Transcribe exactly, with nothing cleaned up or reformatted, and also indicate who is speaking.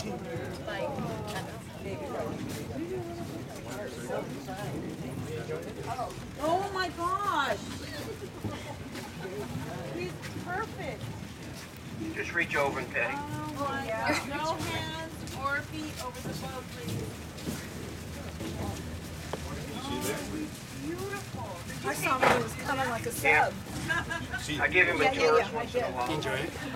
Speaker 1: Like,
Speaker 2: oh my gosh! He's perfect.
Speaker 3: Just reach over and pay.
Speaker 2: Oh my gosh. No hands or feet over the boat, please. Beautiful.
Speaker 4: I saw him, he was coming like a sub.
Speaker 3: I give him a
Speaker 4: Yeah, yeah,
Speaker 3: tourist
Speaker 4: yeah, I
Speaker 3: once in a
Speaker 4: did.
Speaker 3: while.
Speaker 5: Enjoy it.